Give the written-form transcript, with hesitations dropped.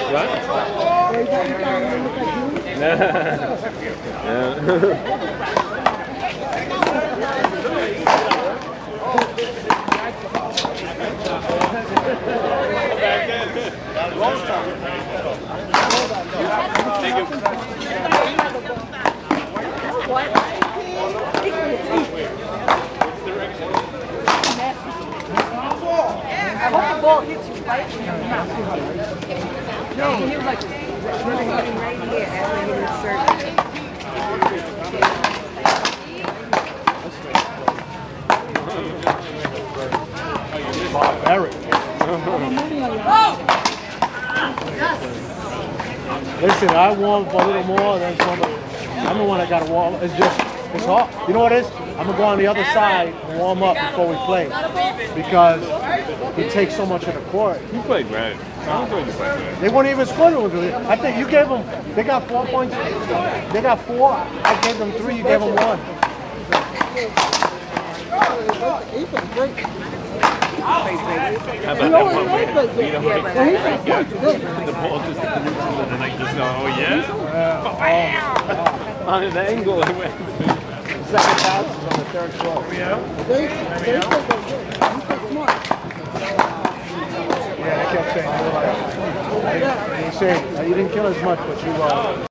What? I hope the ball hits you right. No, he was like running right here after he was surgery. Eric. Listen, I warm up a little more than somebody. I'm the one that got to warm up. It's hard. You know what it is? I'm going to go on the other side and warm up before we play. Because he takes so much of the court. You played great. They weren't even scoring with it. I think you gave them, they got 4 points. They got 4. I gave them 3, you gave them 1. He was great. How about that one where he beat him right there? The ball just hit the neutral and then I just go, oh yeah? On an angle he went. Second pass is on the 3rd floor. Yeah? Yeah, I kept saying, you didn't kill as much, but you